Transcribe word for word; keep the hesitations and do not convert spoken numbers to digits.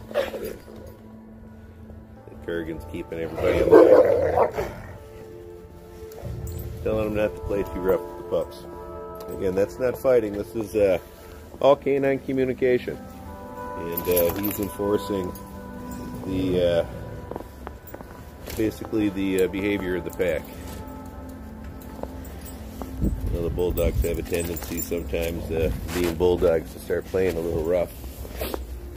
The Kurgan's keeping everybody in the back. Telling them not to play too rough with the pups. Again, that's not fighting. This is uh, all canine communication. And uh, he's enforcing the, uh, basically the uh, behavior of the pack. You know, the Bulldogs have a tendency sometimes, uh, being Bulldogs, to start playing a little rough.